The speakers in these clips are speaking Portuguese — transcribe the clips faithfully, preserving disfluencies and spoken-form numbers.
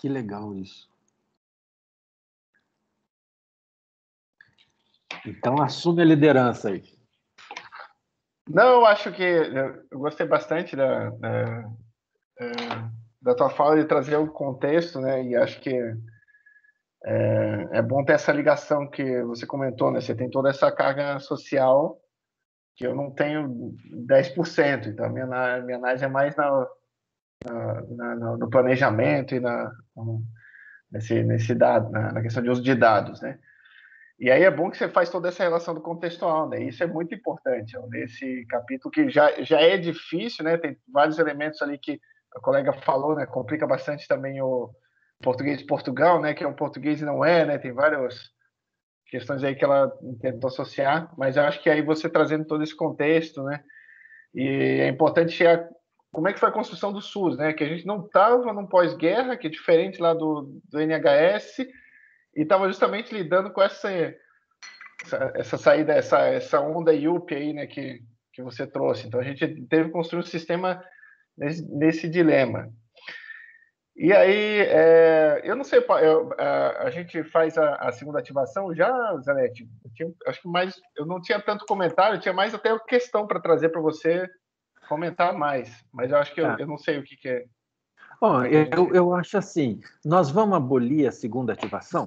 Que legal isso. Então, assume a liderança aí. Não, eu acho que eu gostei bastante da, da, da tua fala de trazer o contexto, né? E acho que é, é bom ter essa ligação que você comentou, né? Você tem toda essa carga social que eu não tenho dez por cento, então a minha, minha análise é mais na, na, na, no planejamento e na, nesse, nesse dado, na, na questão de uso de dados, né? E aí é bom que você faz toda essa relação do contextual, né? Isso é muito importante, ó, nesse capítulo que já, já é difícil, né? Tem vários elementos ali que a colega falou, né? Complica bastante também o português de Portugal, né? Que é um português e não é, né? Tem várias questões aí que ela tentou associar, mas eu acho que aí você trazendo todo esse contexto, né? E é importante chegar como é que foi a construção do SUS, né? Que a gente não estava num pós-guerra, que é diferente lá do, do N H S, e estava justamente lidando com essa, essa, essa saída, essa, essa onda I U P aí, né, que, que você trouxe. Então, a gente teve que construir um sistema nesse, nesse dilema. E aí, é, eu não sei, eu, a, a gente faz a, a segunda ativação já, Zanetti? Eu tinha, acho que mais, eu não tinha tanto comentário, eu tinha mais até questão para trazer para você comentar mais, mas eu acho que eu, Tá. eu não sei o que, que é. Bom, Como é que a eu, gente... eu acho assim, nós vamos abolir a segunda ativação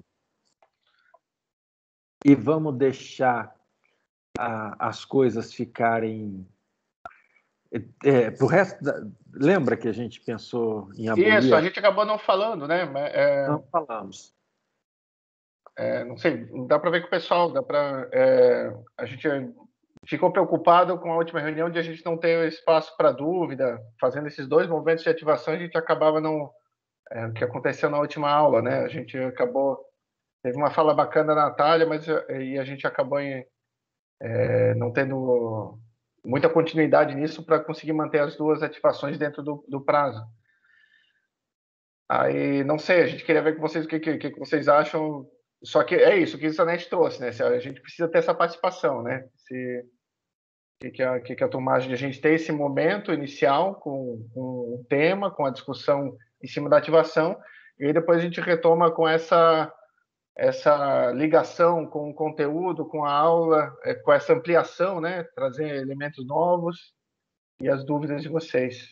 e vamos deixar a, as coisas ficarem... É, pro resto da, lembra que a gente pensou em abolir? Isso, a gente acabou não falando, né? É, Não falamos. é, não sei, dá para ver que o pessoal, dá para... É, a gente ficou preocupado com a última reunião de a gente não ter espaço para dúvida, fazendo esses dois movimentos de ativação, a gente acabava não... É, o que aconteceu na última aula, né? A gente acabou... Teve uma fala bacana da Natália, mas e a gente acabou em, é, não tendo muita continuidade nisso para conseguir manter as duas ativações dentro do, do prazo. Aí, não sei, a gente queria ver com vocês o que, que, que vocês acham. Só que é isso, o que o Zanetti trouxe, né? A gente precisa ter essa participação, né? Se, que, que, a, que, que a tomagem de a gente ter esse momento inicial com, com o tema, com a discussão em cima da ativação, e aí depois a gente retoma com essa, essa ligação com o conteúdo, com a aula, é, com essa ampliação, né? Trazer elementos novos e as dúvidas de vocês.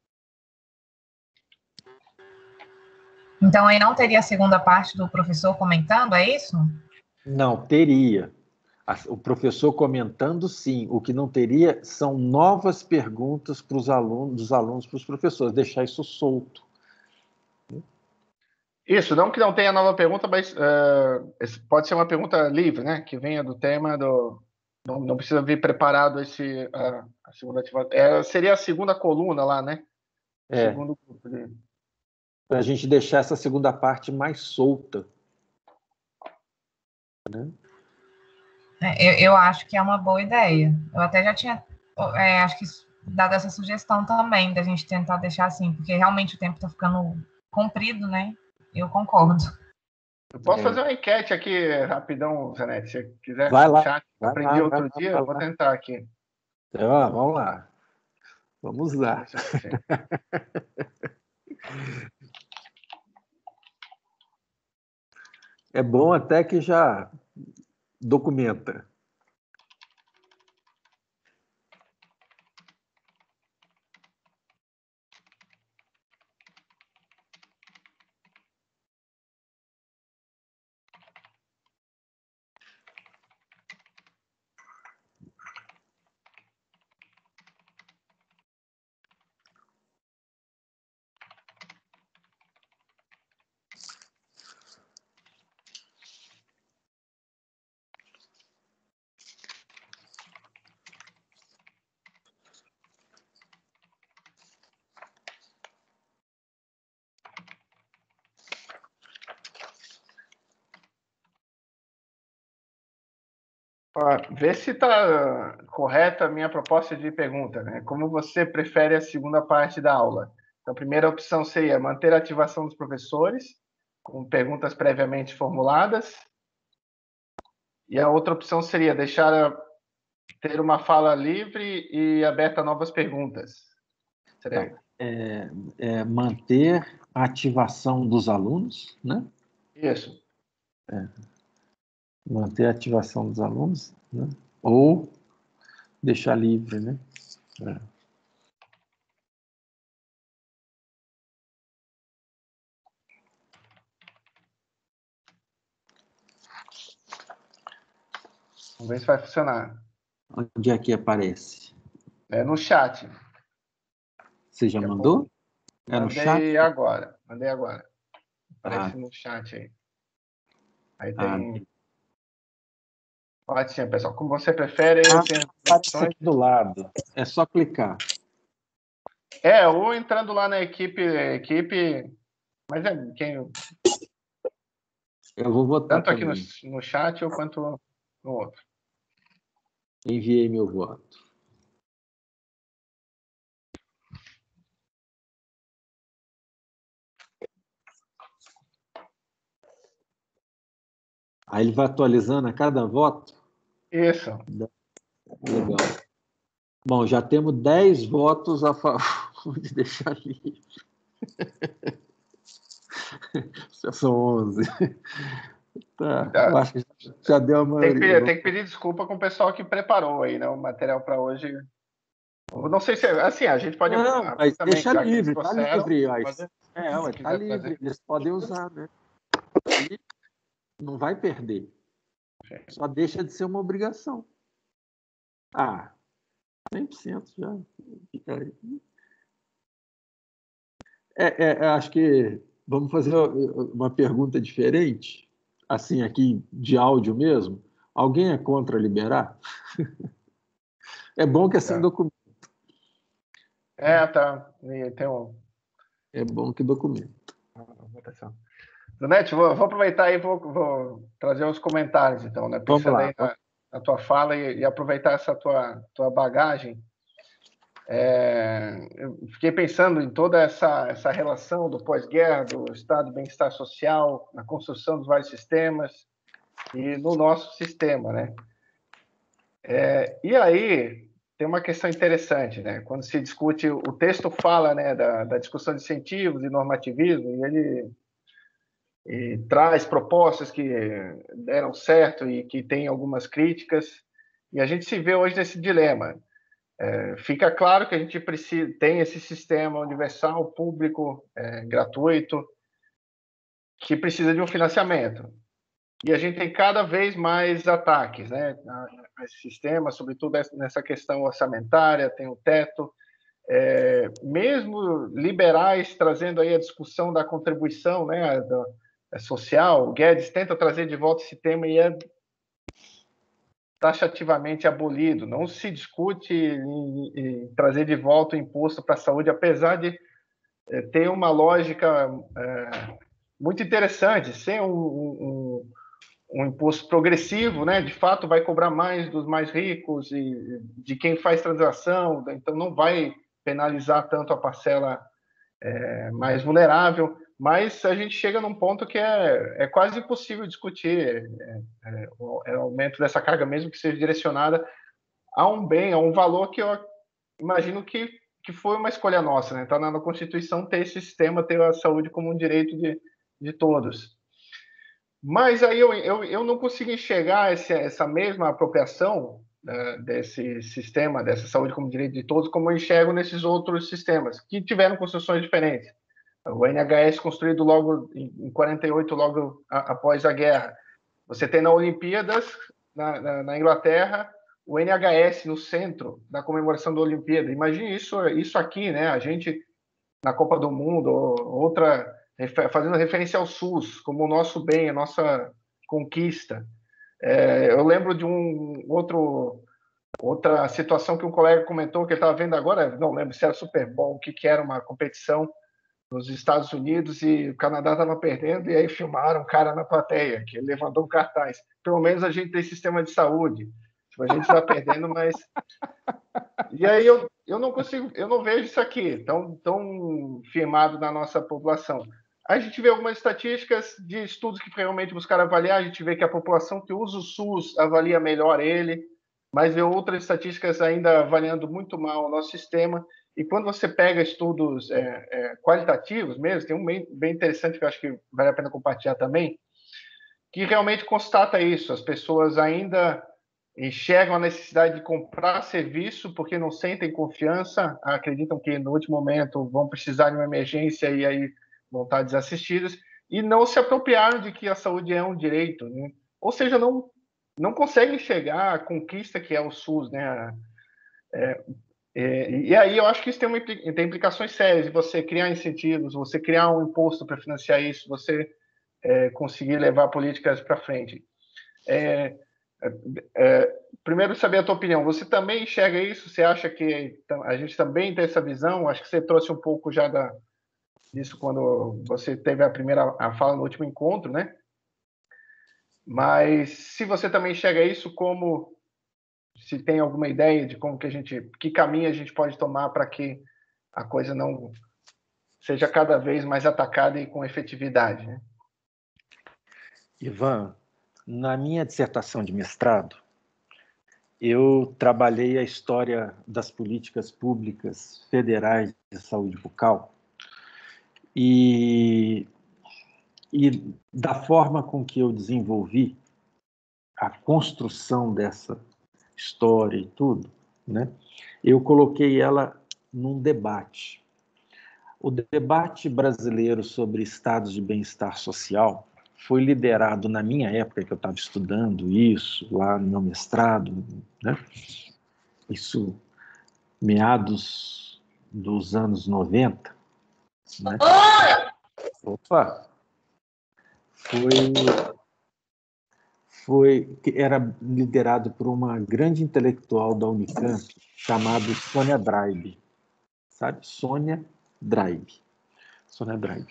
Então, aí não teria a segunda parte do professor comentando, é isso? Não, teria. O professor comentando, sim. O que não teria são novas perguntas para os alunos, dos alunos para os professores, deixar isso solto. Isso, não que não tenha nova pergunta, mas uh, pode ser uma pergunta livre, né? Que venha do tema, do, não, não precisa vir preparado esse, uh, a segunda ativação. É, seria a segunda coluna lá, né? É. Segundo grupo de... Para a gente deixar essa segunda parte mais solta. Né? Eu, eu acho que é uma boa ideia. Eu até já tinha, é, acho que dado essa sugestão também, da gente tentar deixar assim, porque realmente o tempo está ficando comprido, né? Eu concordo. Eu posso É. fazer uma enquete aqui rapidão, Zanetti, se quiser. Vai lá. Chat, vai aprendi lá, outro vai dia, lá, eu vou lá. tentar aqui. Então, vamos lá. Vamos lá. É bom até que já documenta. Vê se está correta a minha proposta de pergunta, né? Como você prefere a segunda parte da aula? Então, a primeira opção seria manter a ativação dos professores, com perguntas previamente formuladas. E a outra opção seria deixar a, ter uma fala livre e aberta a novas perguntas. Seria... Então, é, é manter a ativação dos alunos, né? Isso. É, manter a ativação dos alunos, né? Ou deixar livre, né? É. Vamos ver se vai funcionar. Onde é que aparece? É no chat. Você já mandou? É no chat? Mandei agora. Mandei agora. Aparece Ah, no chat aí. Aí ah, tem. Pode sim, pessoal. Como você prefere, ah, tem as aparece opções. aqui do lado. É só clicar. É, ou entrando lá na equipe, equipe. Mas é quem. Eu vou votar Tanto aqui no, também. no chat ou quanto no outro. Enviei meu voto. Aí ele vai atualizando a cada voto. Isso. Legal. Bom, já temos dez votos a favor de deixar livre. Já são onze. Tá, eu acho que já deu a Tem que, maioria. pedir, tem que pedir desculpa com o pessoal que preparou aí, né? O material para hoje. Eu não sei se é. Assim, a gente pode. Não, mas também, deixa já que eles livre, tá trouxeram, livre. Ó. fazer, É, ué, se tá quiser livre. fazer. Eles podem usar, né? E não vai perder. Só deixa de ser uma obrigação. Ah, cem por cento já. Fica aí. É, é, acho que vamos fazer uma pergunta diferente, assim, aqui de áudio mesmo. Alguém é contra liberar? É bom que é sem Tá. documento. É, tá. E tem um. É bom que documento. Votação. Donete, vou, vou aproveitar e vou, vou trazer uns comentários, então, né? Vamos Pensando lá. aí na, na tua fala e, e aproveitar essa tua, tua bagagem. É, eu fiquei pensando em toda essa, essa relação do pós-guerra, do estado de bem-estar social, na construção dos vários sistemas e no nosso sistema, né? É, e aí tem uma questão interessante, né? Quando se discute, o texto fala, né, da, da discussão de incentivos e normativismo, e ele e traz propostas que deram certo e que tem algumas críticas, e a gente se vê hoje nesse dilema. É, fica claro que a gente precisa tem esse sistema universal, público, é, gratuito, que precisa de um financiamento. E a gente tem cada vez mais ataques, né, a esse sistema, sobretudo nessa questão orçamentária, tem o teto. É, mesmo liberais trazendo aí a discussão da contribuição, né, da, da social, o Guedes tenta trazer de volta esse tema e é taxativamente abolido. Não se discute em, em trazer de volta o imposto para a saúde, apesar de é, ter uma lógica é, muito interessante, ser um, um, um imposto progressivo, né? De fato, vai cobrar mais dos mais ricos e de quem faz transação, então não vai penalizar tanto a parcela é, mais vulnerável, mas a gente chega num ponto que é, é quase impossível discutir é, é, o, é, o aumento dessa carga, mesmo que seja direcionada a um bem, a um valor que eu imagino que, que foi uma escolha nossa, né? Está na Constituição ter esse sistema, ter a saúde como um direito de, de todos. Mas aí eu, eu, eu não consigo enxergar esse, essa mesma apropriação né, desse sistema, dessa saúde como direito de todos, como eu enxergo nesses outros sistemas, que tiveram construções diferentes. O N H S construído logo em quarenta e oito, logo a, após a guerra. Você tem na Olimpíadas, na, na, na Inglaterra, o N H S no centro da comemoração da Olimpíada. Imagine isso, isso aqui, né? A gente na Copa do Mundo, outra fazendo referência ao SUS como o nosso bem, a nossa conquista. É, eu lembro de um outro outra situação que um colega comentou que ele estava vendo agora, não lembro se era Super Bowl, o que, que era uma competição nos Estados Unidos e o Canadá estava perdendo, e aí filmaram um cara na plateia, que ele levantou um cartaz. Pelo menos a gente tem sistema de saúde. Tipo, a gente está perdendo, mas... E aí eu, eu não consigo, eu não vejo isso aqui tão, tão firmado na nossa população. A gente vê algumas estatísticas de estudos que realmente buscaram avaliar, a gente vê que a população que usa o SUS avalia melhor ele, mas vê outras estatísticas ainda avaliando muito mal o nosso sistema, E quando você pega estudos é, é, qualitativos mesmo, tem um bem, bem interessante que eu acho que vale a pena compartilhar também, que realmente constata isso. As pessoas ainda enxergam a necessidade de comprar serviço porque não sentem confiança, acreditam que no último momento vão precisar de uma emergência e aí vão estar desassistidas, e não se apropriaram de que a saúde é um direito, né? Ou seja, não, não conseguem chegar à conquista que é o SUS, né? É, é, e aí eu acho que isso tem, uma, tem implicações sérias, de você criar incentivos, você criar um imposto para financiar isso, você é, conseguir levar políticas para frente. É, é, primeiro, saber a tua opinião. Você também enxerga isso? Você acha que a gente também tem essa visão? Acho que você trouxe um pouco já da, disso quando você teve a primeira a fala no último encontro, né? Mas se você também enxerga isso, como se tem alguma ideia de como que a gente, que caminho a gente pode tomar para que a coisa não seja cada vez mais atacada e com efetividade, né? Ivan, na minha dissertação de mestrado, eu trabalhei a história das políticas públicas federais de saúde bucal e, e da forma com que eu desenvolvi a construção dessa história e tudo, né? Eu coloquei ela num debate. O debate brasileiro sobre estados de bem-estar social foi liderado na minha época, que eu estava estudando isso, lá no meu mestrado, né? Isso, meados dos anos noventa, né? Opa! Foi, foi, era liderado por uma grande intelectual da Unicamp, chamada Sônia Dreib, sabe? Sônia Dreib. Sônia Dreib.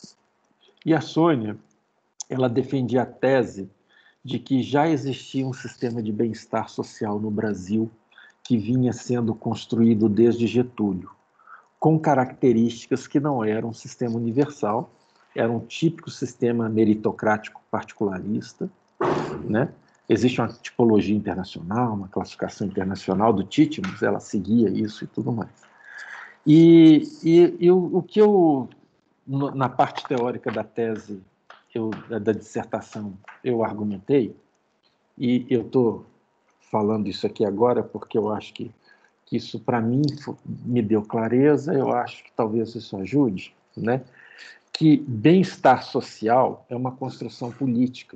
E a Sônia, ela defendia a tese de que já existia um sistema de bem-estar social no Brasil que vinha sendo construído desde Getúlio, com características que não eram um sistema universal, era um típico sistema meritocrático particularista, né? Existe uma tipologia internacional, uma classificação internacional do Titmus, ela seguia isso e tudo mais. E, e, e o, o que eu, na parte teórica da tese, eu, da dissertação, eu argumentei, e eu estou falando isso aqui agora porque eu acho que, que isso, para mim, me deu clareza, eu acho que talvez isso ajude, né? Que bem-estar social é uma construção política,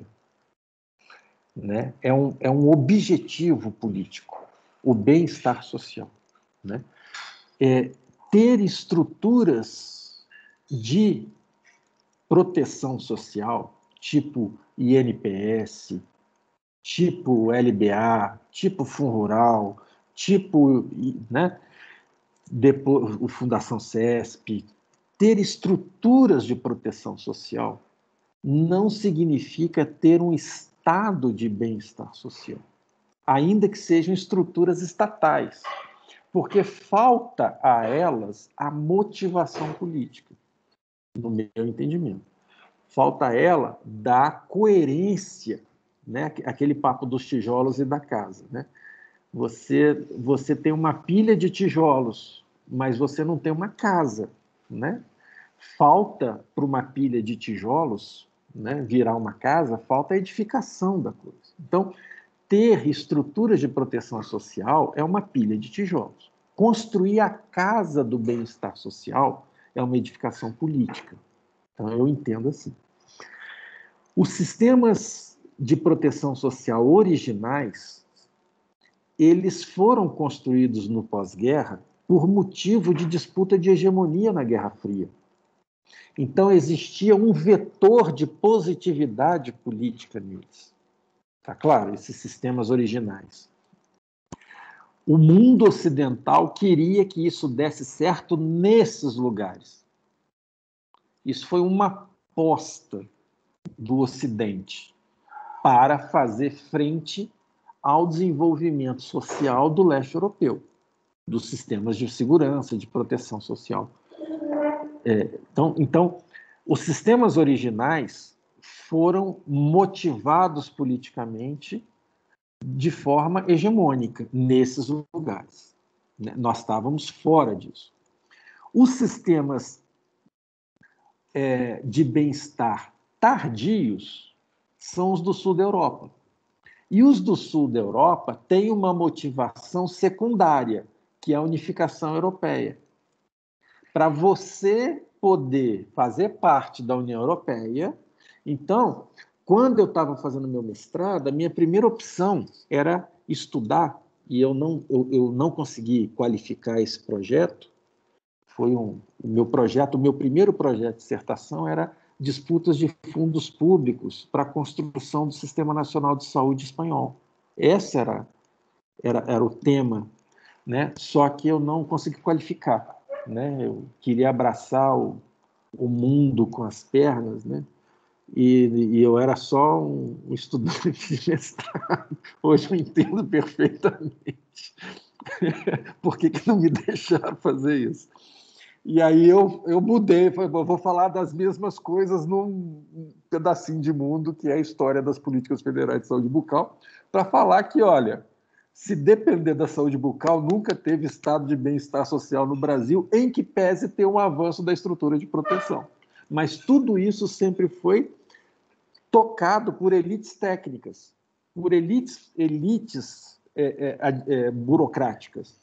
né? É um, é um objetivo político, o bem-estar social, né? É ter estruturas de proteção social, tipo I N P S, tipo L B A, tipo Funrural, tipo, né, depois, o Fundação CESP, ter estruturas de proteção social não significa ter um estado de bem-estar social, ainda que sejam estruturas estatais, porque falta a elas a motivação política, no meu entendimento. Falta a ela da coerência, né? Aquele papo dos tijolos e da casa, né? Você, você tem uma pilha de tijolos, mas você não tem uma casa, né? Falta para uma pilha de tijolos, né, virar uma casa, falta a edificação da coisa. Então, ter estruturas de proteção social é uma pilha de tijolos. Construir a casa do bem-estar social é uma edificação política. Então, eu entendo assim. Os sistemas de proteção social originais, eles foram construídos no pós-guerra por motivo de disputa de hegemonia na Guerra Fria. Então, existia um vetor de positividade política neles. Tá claro? Esses sistemas originais. O mundo ocidental queria que isso desse certo nesses lugares. Isso foi uma aposta do Ocidente para fazer frente ao desenvolvimento social do leste europeu, dos sistemas de segurança, de proteção social. É, então, então, os sistemas originais foram motivados politicamente de forma hegemônica nesses lugares. Nós estávamos fora disso. Os sistemas é, de bem-estar tardios são os do sul da Europa. E os do sul da Europa têm uma motivação secundária, que é a unificação europeia. Para você poder fazer parte da União Europeia, então, quando eu estava fazendo meu mestrado, a minha primeira opção era estudar, e eu não, eu, eu não consegui qualificar esse projeto. Foi um, o meu projeto, o meu primeiro projeto de dissertação era disputas de fundos públicos para a construção do Sistema Nacional de Saúde espanhol. Esse era, era, era o tema, né? Só que eu não consegui qualificar, né? Eu queria abraçar o, o mundo com as pernas, né? E, e eu era só um, um estudante de mestrado. Hoje eu entendo perfeitamente por que, que não me deixaram fazer isso. E aí eu, eu mudei, falei, vou falar das mesmas coisas num pedacinho de mundo, que é a história das políticas federais de saúde bucal, para falar que, olha, se depender da saúde bucal, nunca teve estado de bem-estar social no Brasil, em que pese ter um avanço da estrutura de proteção. Mas tudo isso sempre foi tocado por elites técnicas, por elites, elites é, é, é, burocráticas.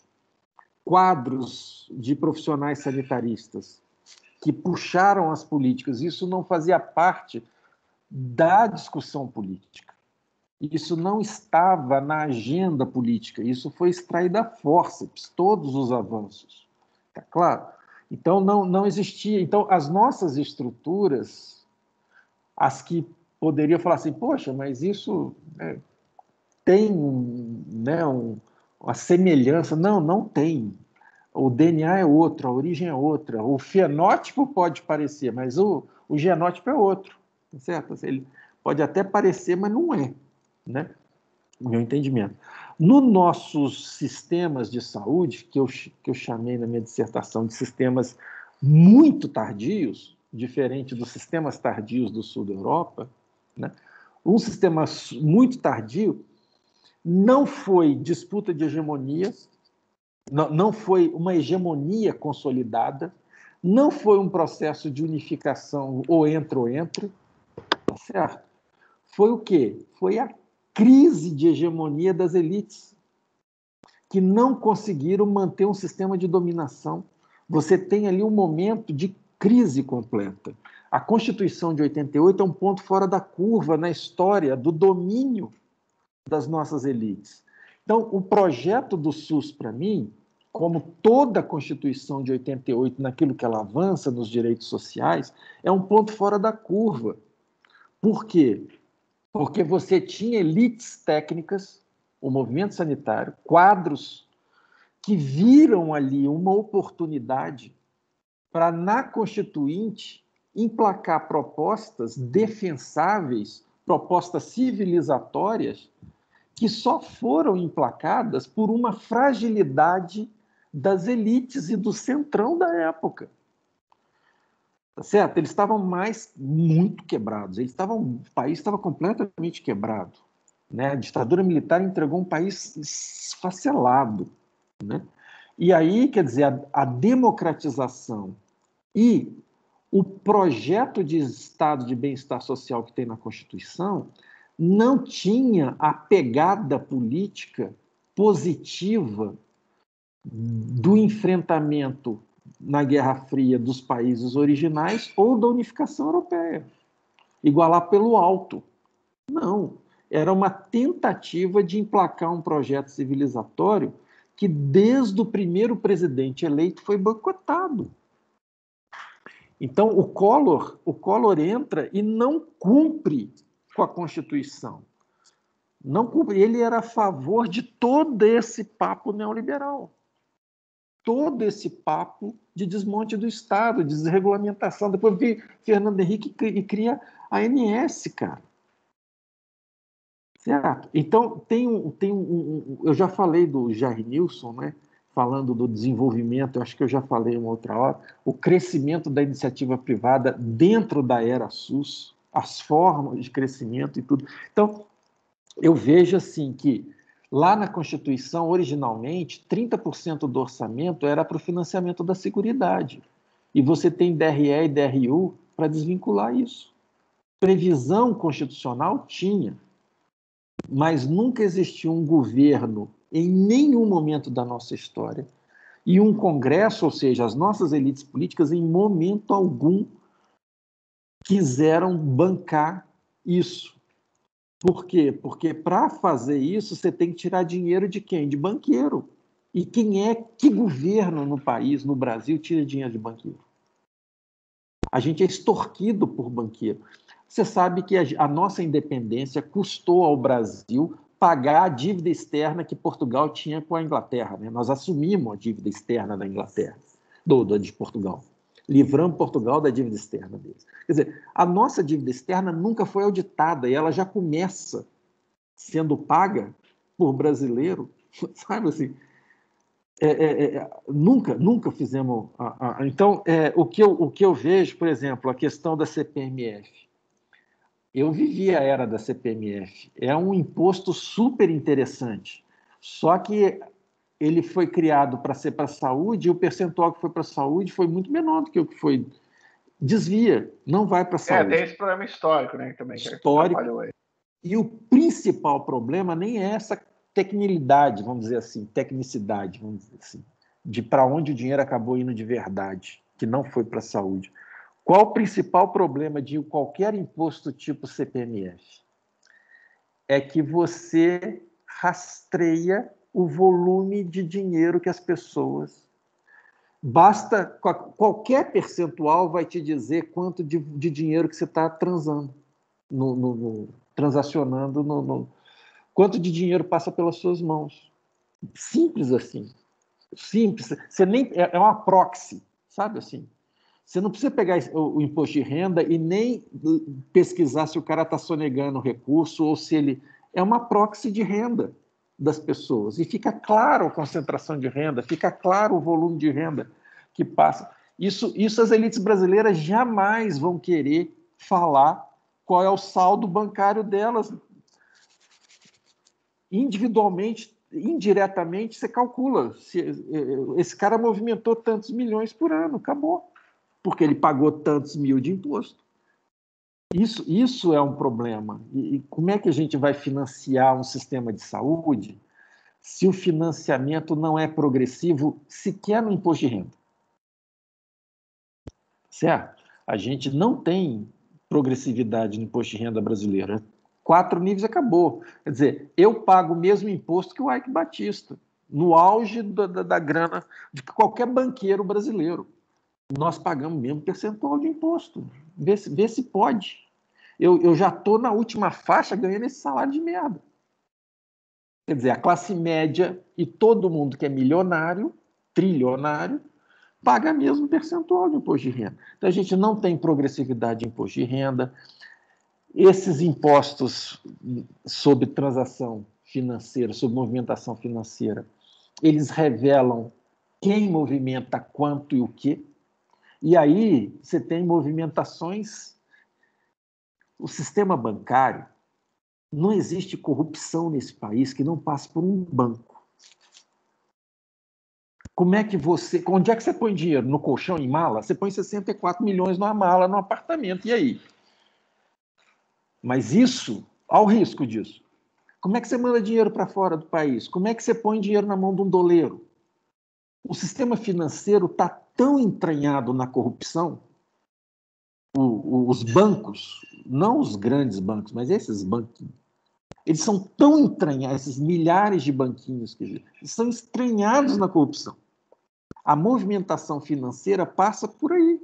Quadros de profissionais sanitaristas que puxaram as políticas. Isso não fazia parte da discussão política. Isso não estava na agenda política. Isso foi extraído a fórceps, todos os avanços. Tá claro? Então, não, não existia. Então, as nossas estruturas, as que poderiam falar assim, poxa, mas isso né, tem né, um, uma semelhança. Não, não tem. O D N A é outro, a origem é outra. O fenótipo pode parecer, mas o, o genótipo é outro. Certo? Ele pode até parecer, mas não é. Né? Meu entendimento. Nos nossos sistemas de saúde, que eu, que eu chamei na minha dissertação de sistemas muito tardios, diferente dos sistemas tardios do sul da Europa, né? Um sistema muito tardio não foi disputa de hegemonia, não, não foi uma hegemonia consolidada, não foi um processo de unificação ou entra ou entra, tá certo? Foi o quê? Foi a crise de hegemonia das elites, que não conseguiram manter um sistema de dominação. Você tem ali um momento de crise completa. A Constituição de oitenta e oito é um ponto fora da curva na história do domínio das nossas elites. Então, o projeto do SUS, para mim, como toda a Constituição de oitenta e oito, naquilo que ela avança nos direitos sociais, é um ponto fora da curva. Por quê? Porque você tinha elites técnicas, o movimento sanitário, quadros que viram ali uma oportunidade para, na Constituinte, emplacar propostas defensáveis, propostas civilizatórias, que só foram emplacadas por uma fragilidade das elites e do centrão da época. Tá certo? Eles estavam mais muito quebrados. Eles estavam, o país estava completamente quebrado. Né? A ditadura militar entregou um país esfacelado. Né? E aí, quer dizer, a, a democratização e o projeto de estado de bem-estar social que tem na Constituição não tinha a pegada política positiva do enfrentamento na Guerra Fria dos países originais ou da unificação europeia. Igualar pelo alto. Não. Era uma tentativa de emplacar um projeto civilizatório que, desde o primeiro presidente eleito, foi boicotado. Então, o Collor, o Collor entra e não cumpre com a Constituição. Não cumpre. Ele era a favor de todo esse papo neoliberal. Todo esse papo de desmonte do Estado, de desregulamentação. Depois veio Fernando Henrique e cria a A N S, cara. Certo? Então, tem um, tem um, um, eu já falei do Jair Nilson, né? Falando do desenvolvimento, eu acho que eu já falei uma outra hora, o crescimento da iniciativa privada dentro da era SUS, as formas de crescimento e tudo. Então, eu vejo assim que lá na Constituição, originalmente, trinta por cento do orçamento era para o financiamento da Seguridade. E você tem D R E e D R U para desvincular isso. Previsão constitucional tinha, mas nunca existiu um governo, em nenhum momento da nossa história, e um Congresso, ou seja, as nossas elites políticas, em momento algum, quiseram bancar isso. Por quê? Porque para fazer isso, você tem que tirar dinheiro de quem? De banqueiro. E quem é, que governo no país, no Brasil, tira dinheiro de banqueiro? A gente é extorquido por banqueiro. Você sabe que a, a nossa independência custou ao Brasil pagar a dívida externa que Portugal tinha com a Inglaterra, né? Nós assumimos a dívida externa da Inglaterra, do, do, de Portugal. Livramos Portugal da dívida externa deles. Quer dizer, a nossa dívida externa nunca foi auditada e ela já começa sendo paga por brasileiro, sabe assim? É, é, é, nunca, nunca fizemos... A, a, então, é, o, que eu, o que eu vejo, por exemplo, a questão da C P M F. Eu vivi a era da C P M F. É um imposto super interessante, só que ele foi criado para ser para a saúde e o percentual que foi para a saúde foi muito menor do que o que foi... Desvia, não vai para a saúde. É, tem esse problema histórico, né, também. Histórico. E o principal problema nem é essa tecnilidade, vamos dizer assim, tecnicidade, vamos dizer assim, de para onde o dinheiro acabou indo de verdade, que não foi para a saúde. Qual o principal problema de qualquer imposto tipo C P M F? É que você rastreia o volume de dinheiro que as pessoas... Basta, qualquer percentual vai te dizer quanto de, de dinheiro que você está transando, no, no, no, transacionando, no, no, quanto de dinheiro passa pelas suas mãos. Simples assim. Simples. Você nem, é, é uma proxy, sabe assim? Você não precisa pegar o, o imposto de renda e nem pesquisar se o cara está sonegando o recurso ou se ele... É uma proxy de renda das pessoas. E fica claro a concentração de renda, fica claro o volume de renda que passa. Isso, isso as elites brasileiras jamais vão querer falar qual é o saldo bancário delas. Individualmente, indiretamente, você calcula. Se, esse cara movimentou tantos milhões por ano, acabou. Porque ele pagou tantos mil de imposto. Isso, isso é um problema. E, e como é que a gente vai financiar um sistema de saúde se o financiamento não é progressivo sequer no imposto de renda? Certo? A gente não tem progressividade no imposto de renda brasileiro. Quatro níveis acabou. Quer dizer, eu pago o mesmo imposto que o Ike Batista, no auge da, da, da grana de qualquer banqueiro brasileiro. Nós pagamos o mesmo percentual de imposto. Vê se, vê se pode. Eu, eu já estou na última faixa ganhando esse salário de merda. Quer dizer, a classe média e todo mundo que é milionário, trilionário, paga mesmo percentual de imposto de renda. Então, a gente não tem progressividade de imposto de renda. Esses impostos sobre transação financeira, sobre movimentação financeira, eles revelam quem movimenta quanto e o quê. E aí você tem movimentações... O sistema bancário, não existe corrupção nesse país que não passe por um banco. Como é que você... Onde é que você põe dinheiro? No colchão, em mala? Você põe sessenta e quatro milhões numa mala, num apartamento. E aí? Mas isso, ao risco disso. Como é que você manda dinheiro para fora do país? Como é que você põe dinheiro na mão de um doleiro? O sistema financeiro está tão entranhado na corrupção, o, o, os bancos, não os grandes bancos, mas esses banquinhos, eles são tão entranhados, esses milhares de banquinhos, que eles são estranhados na corrupção. A movimentação financeira passa por aí.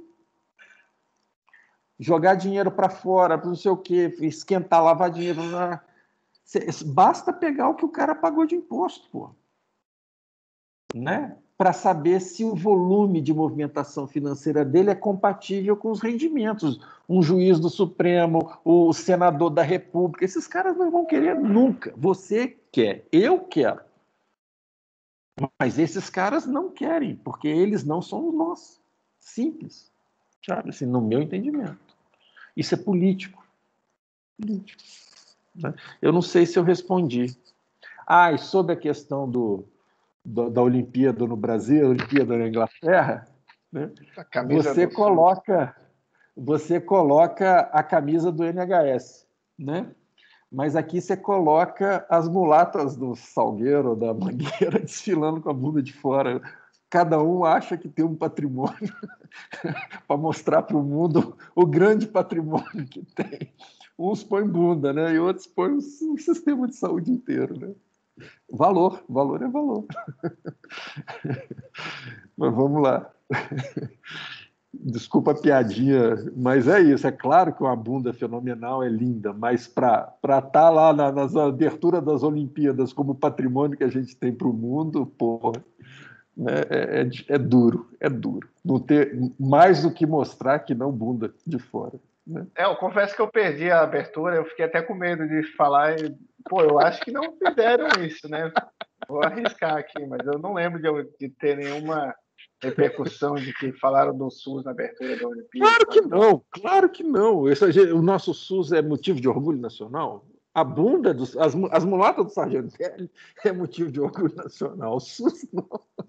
Jogar dinheiro para fora, não sei o quê, esquentar, lavar dinheiro. Basta pegar o que o cara pagou de imposto, pô. Né? Para saber se o volume de movimentação financeira dele é compatível com os rendimentos. Um juiz do Supremo, o senador da República, esses caras não vão querer nunca. Você quer, eu quero. Mas esses caras não querem, porque eles não somos nós. Simples. Sabe? Assim, no meu entendimento. Isso é político. Político. Né? Eu não sei se eu respondi. Ah, e sobre a questão do... da Olimpíada no Brasil, a Olimpíada na Inglaterra, né? A camisa Você do coloca, você coloca a camisa do N H S, né? Mas aqui você coloca as mulatas do Salgueiro, da Mangueira, desfilando com a bunda de fora. Cada um acha que tem um patrimônio para mostrar para o mundo o grande patrimônio que tem. Uns põem bunda, né? E outros põem o sistema de saúde inteiro, né? Valor, valor é valor. Mas vamos lá. Desculpa a piadinha, mas é isso. É claro que uma bunda fenomenal é linda, mas para estar lá na, nas aberturas das Olimpíadas como patrimônio que a gente tem para o mundo, porra, né, é, é, é duro, é duro. Não ter mais do que mostrar que não bunda de fora. Né? É, eu confesso que eu perdi a abertura, eu fiquei até com medo de falar. E, pô, eu acho que não fizeram isso, né? Vou arriscar aqui, mas eu não lembro de, de ter nenhuma repercussão de que falaram do SUS na abertura da Olimpíada. Claro que não, claro que não. Esse, o nosso SUS é motivo de orgulho nacional. A bunda, dos, as, as mulatas do Sargento Velho é motivo de orgulho nacional. O SUS não.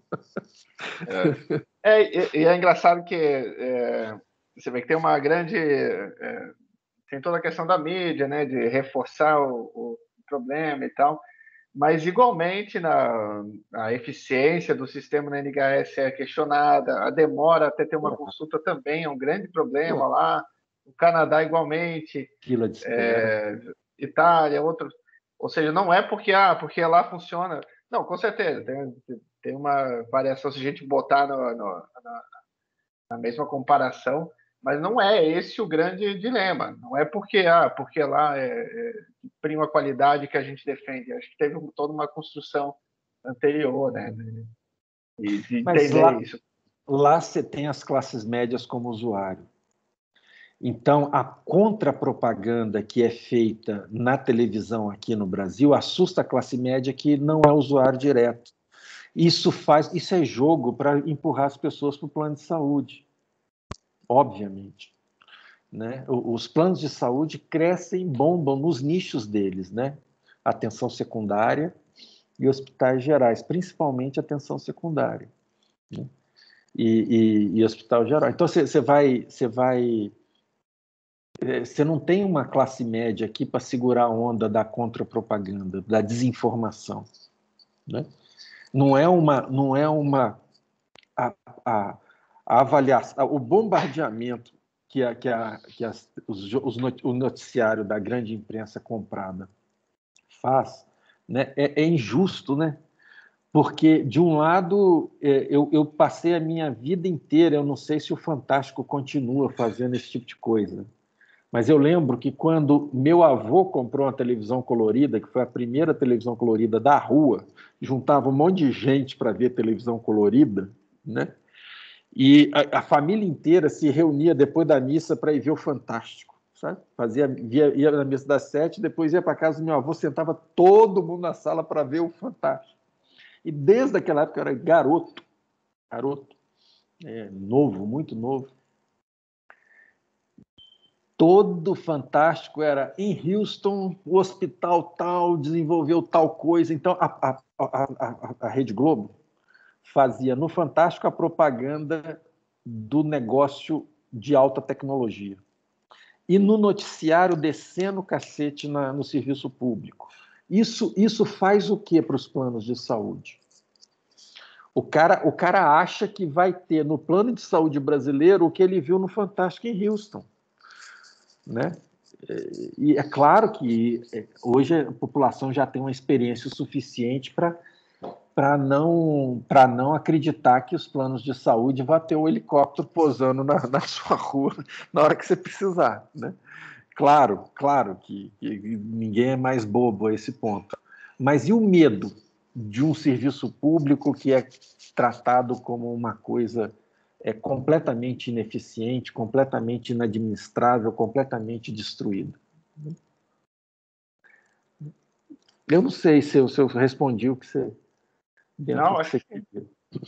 É, é, e é engraçado que é, você vê que tem uma grande... É, tem toda a questão da mídia, né, de reforçar o, o problema e tal, mas igualmente na, a eficiência do sistema na N H S é questionada, a demora até ter uma consulta também é um grande problema lá, o Canadá igualmente, Fila de espera. É, Itália, outros, ou seja, não é porque, ah, porque lá funciona, não, com certeza, tem, tem uma variação se a gente botar no, no, na, na mesma comparação, mas não é esse o grande dilema. Não é porque, ah, porque lá é, é prima qualidade que a gente defende. Acho que teve toda uma construção anterior, né? De, de Mas entender lá, isso. Lá você tem as classes médias como usuário. Então, a contrapropaganda que é feita na televisão aqui no Brasil assusta a classe média que não é usuário direto. Isso faz, isso é jogo para empurrar as pessoas para o plano de saúde, obviamente. Né? Os planos de saúde crescem, bombam nos nichos deles, né? Atenção secundária e hospitais gerais, principalmente atenção secundária, né? e, e, e hospital geral. Então você vai, você vai, você não tem uma classe média aqui para segurar a onda da contrapropaganda, da desinformação, né? Não é uma, não é uma a, a, a avaliação, o bombardeamento que, a, que, a, que as, os, os not, o noticiário da grande imprensa comprada faz, né, é, é injusto, né? Porque, de um lado, é, eu, eu passei a minha vida inteira, eu não sei se o Fantástico continua fazendo esse tipo de coisa, mas eu lembro que quando meu avô comprou uma televisão colorida, que foi a primeira televisão colorida da rua, juntava um monte de gente para ver televisão colorida, né? E a, a família inteira se reunia depois da missa para ir ver o Fantástico, sabe? Fazia, via, ia na missa das sete, depois ia para casa do meu avô, sentava todo mundo na sala para ver o Fantástico. E desde aquela época eu era garoto, garoto, é, novo, muito novo. Todo Fantástico era em Houston, o hospital tal desenvolveu tal coisa. Então, a, a, a, a, a Rede Globo fazia no Fantástico a propaganda do negócio de alta tecnologia. E no noticiário descendo o cacete na, no serviço público. Isso, isso faz o que para os planos de saúde? O cara, o cara acha que vai ter no plano de saúde brasileiro o que ele viu no Fantástico em Houston. Né? E é claro que hoje a população já tem uma experiência suficiente para para não, para não acreditar que os planos de saúde vão ter o helicóptero posando na, na sua rua na hora que você precisar. Né? Claro, claro que, que ninguém é mais bobo a esse ponto. Mas e o medo de um serviço público que é tratado como uma coisa é, completamente ineficiente, completamente inadministrável, completamente destruída? Eu não sei se eu, se eu respondi o que você... Dentro Não, do que acho você que... queria.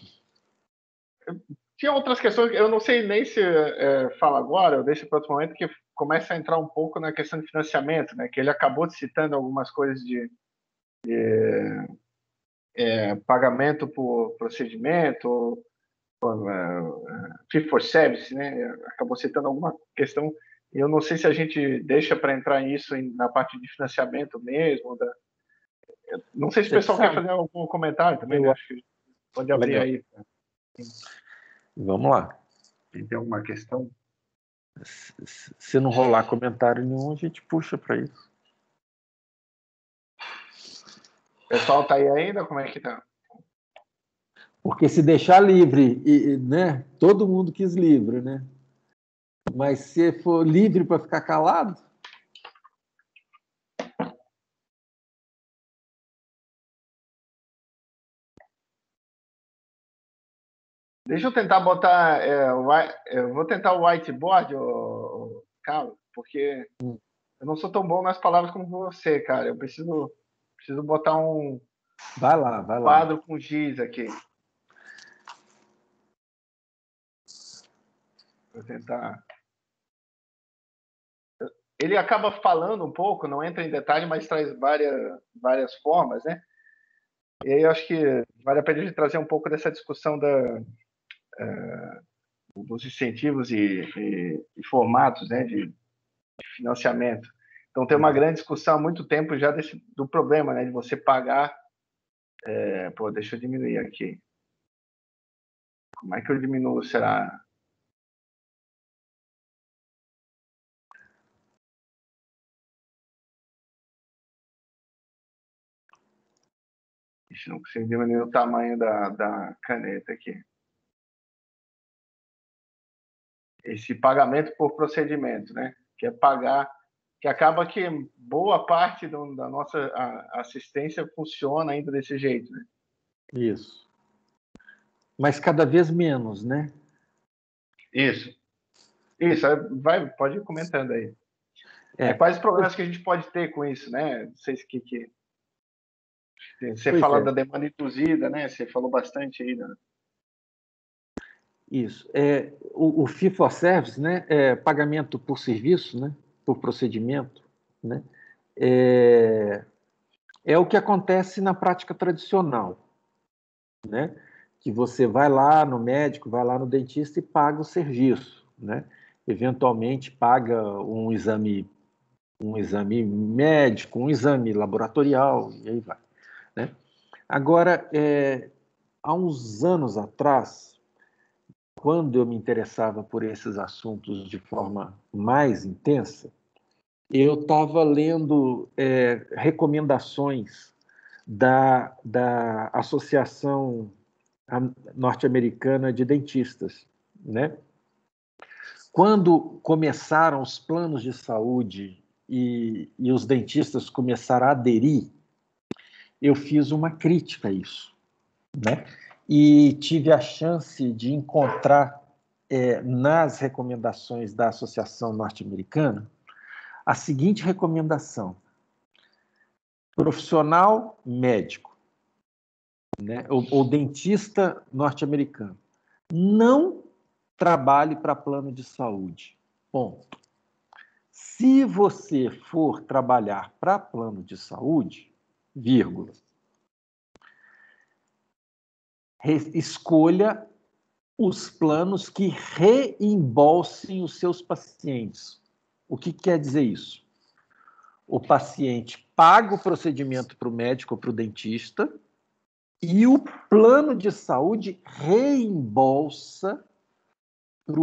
Tinha outras questões, eu não sei nem se é, fala agora, eu deixo para outro momento, que começa a entrar um pouco na questão de financiamento, né? Que ele acabou citando algumas coisas de, de é, pagamento por procedimento, fee for service, né? Acabou citando alguma questão. Eu não sei se a gente deixa para entrar nisso na parte de financiamento mesmo. Da... Não sei se o pessoal quer fazer algum comentário também, né? Acho que pode abrir Legal. aí. Vamos lá. Se tem alguma questão. Se não rolar comentário nenhum, a gente puxa para isso. O pessoal tá aí ainda? Como é que tá? Porque se deixar livre, e, né? Todo mundo quis livre, né? Mas se for livre para ficar calado... Deixa eu tentar botar... É, eu vou tentar o whiteboard, ô, Carlos, porque hum. eu não sou tão bom nas palavras como você, cara. Eu preciso, preciso botar um vai lá, vai lá. quadro com giz aqui. Vou tentar... Ele acaba falando um pouco, não entra em detalhe, mas traz várias, várias formas, né? E aí eu acho que vale a pena a gente trazer um pouco dessa discussão da, uh, dos incentivos e, e, e formatos, né, de, de financiamento. Então tem uma grande discussão há muito tempo já desse, do problema, né, de você pagar... É, pô, deixa eu diminuir aqui. Como é que eu diminuo, será? Ixi, não consigo diminuir o tamanho da, da caneta aqui. Esse pagamento por procedimento, né? Que é pagar, que acaba que boa parte do, da nossa a, assistência funciona ainda desse jeito, né? Isso. Mas cada vez menos, né? Isso. Isso, vai, pode ir comentando aí. É. É, quais problemas que a gente pode ter com isso, né? Não sei se que, que... Você pois fala é. da demanda induzida, né? Você falou bastante aí, né? Isso. É, o, o fee for service, né? É pagamento por serviço, né? Por procedimento, né? É, é o que acontece na prática tradicional, né? Que você vai lá no médico, vai lá no dentista e paga o serviço, né? Eventualmente paga um exame, um exame médico, um exame laboratorial, e aí vai, né? Agora, é, há uns anos atrás, quando eu me interessava por esses assuntos de forma mais intensa, eu estava lendo é, recomendações da, da Associação Norte-Americana de Dentistas, né? Quando começaram os planos de saúde e, e os dentistas começaram a aderir, eu fiz uma crítica a isso, né? E tive a chance de encontrar é, nas recomendações da Associação Norte-Americana a seguinte recomendação: profissional médico, né, ou, ou dentista norte-americano, não trabalhe para plano de saúde. Ponto. Se você for trabalhar para plano de saúde, vírgula, escolha os planos que reembolsem os seus pacientes. O que quer dizer isso? O paciente paga o procedimento para o médico ou para o dentista e o plano de saúde reembolsa para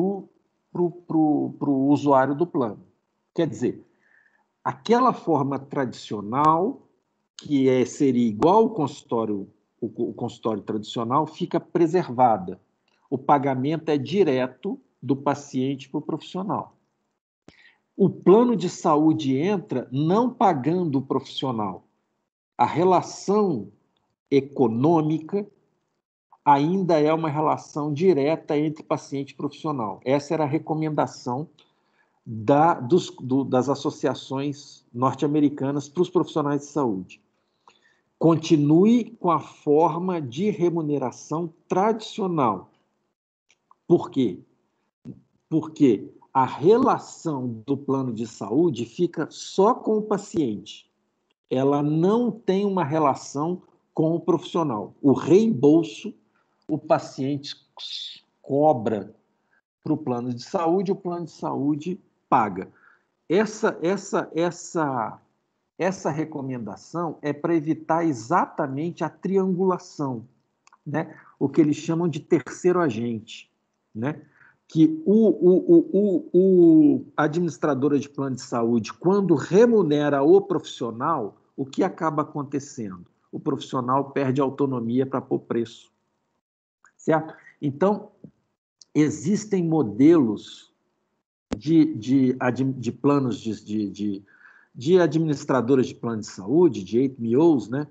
o usuário do plano. Quer dizer, aquela forma tradicional, que é, seria igual ao consultório, o, o consultório tradicional, fica preservada. O pagamento é direto do paciente para o profissional. O plano de saúde entra não pagando o profissional. A relação econômica ainda é uma relação direta entre paciente e profissional. Essa era a recomendação da, dos, do, das associações norte-americanas para os profissionais de saúde. Continue com a forma de remuneração tradicional. Por quê? Porque a relação do plano de saúde fica só com o paciente. Ela não tem uma relação com o profissional. O reembolso, o paciente cobra para o plano de saúde, o plano de saúde paga. Essa, essa, essa, essa recomendação é para evitar exatamente a triangulação, né? O que eles chamam de terceiro agente, né? Que o, o, o, o, o administradora de plano de saúde, quando remunera o profissional, o que acaba acontecendo? O profissional perde autonomia para pôr preço, certo? Então, existem modelos de, de, de planos de, de, de, de administradoras de plano de saúde, de eight M Os, né?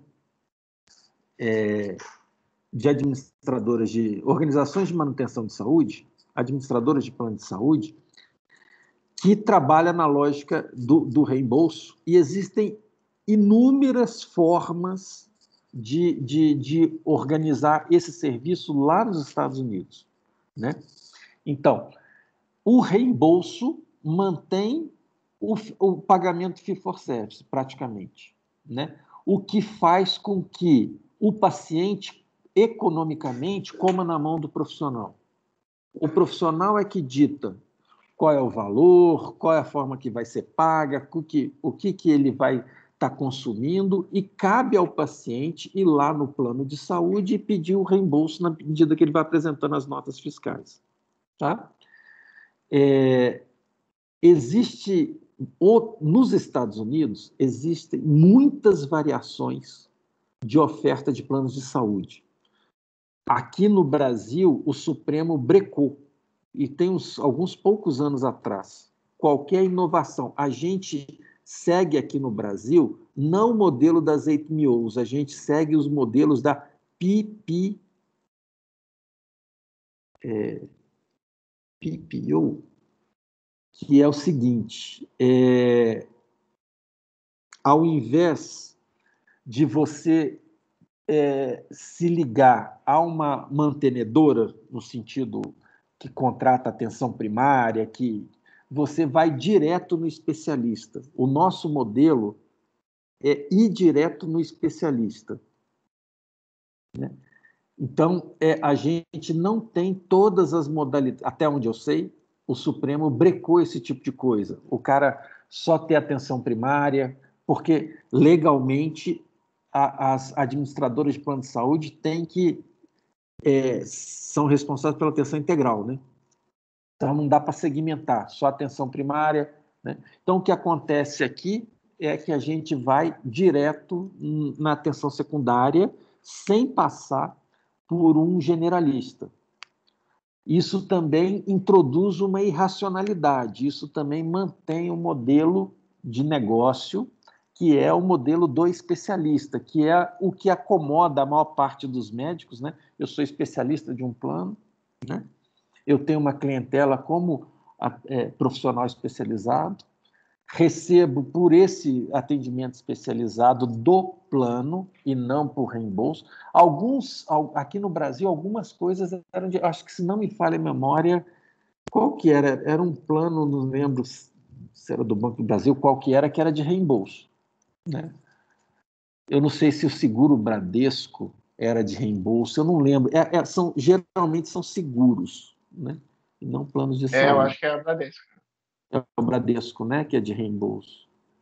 É, de administradoras de organizações de manutenção de saúde, administradoras de plano de saúde, que trabalha na lógica do, do reembolso, e existem inúmeras formas de, de, de organizar esse serviço lá nos Estados Unidos, né? Então, o reembolso mantém o, o pagamento fee for service, praticamente, né? O que faz com que o paciente, economicamente, coma na mão do profissional. O profissional é que dita qual é o valor, qual é a forma que vai ser paga, o que, o que, que ele vai estar tá consumindo, e cabe ao paciente ir lá no plano de saúde e pedir o reembolso na medida que ele vai apresentando as notas fiscais. Tá? É, existe, nos Estados Unidos, existem muitas variações de oferta de planos de saúde. Aqui no Brasil, o Supremo brecou, e tem uns, alguns poucos anos atrás, qualquer inovação. A gente segue aqui no Brasil não o modelo das eight M Os, a gente segue os modelos da P P, é, P P O, que é o seguinte, é, ao invés de você é, se ligar a uma mantenedora, no sentido que contrata atenção primária, que você vai direto no especialista. O nosso modelo é ir direto no especialista, né? Então, é, a gente não tem todas as modalidades, até onde eu sei, o Supremo brecou esse tipo de coisa. O cara só tem atenção primária, porque legalmente a, as administradoras de plano de saúde têm que é, são responsáveis pela atenção integral, né? Então não dá para segmentar, só atenção primária, né? Então o que acontece aqui é que a gente vai direto na atenção secundária sem passar por um generalista. Isso também introduz uma irracionalidade, isso também mantém o modelo de negócio, que é o modelo do especialista, que é o que acomoda a maior parte dos médicos, né? Eu sou especialista de um plano, né? Eu tenho uma clientela como é, profissional especializado, recebo por esse atendimento especializado do plano e não por reembolso. Alguns, aqui no Brasil, algumas coisas eram de, acho que se não me falha a memória, qual que era? Era um plano, não lembro se era do Banco do Brasil, qual que era, que era de reembolso, né? Eu não sei se o seguro Bradesco era de reembolso, eu não lembro. É, é, são, geralmente são seguros, né? E não planos de é, saúde. Eu acho que é o Bradesco. É o Bradesco, né? Que é de reembolso.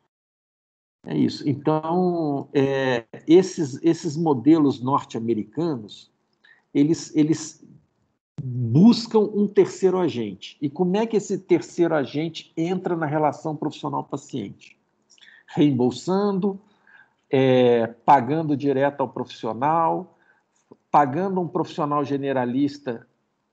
É isso. Então, é, esses, esses modelos norte-americanos, eles, eles buscam um terceiro agente. E como é que esse terceiro agente entra na relação profissional-paciente? Reembolsando, é, pagando direto ao profissional, pagando um profissional generalista,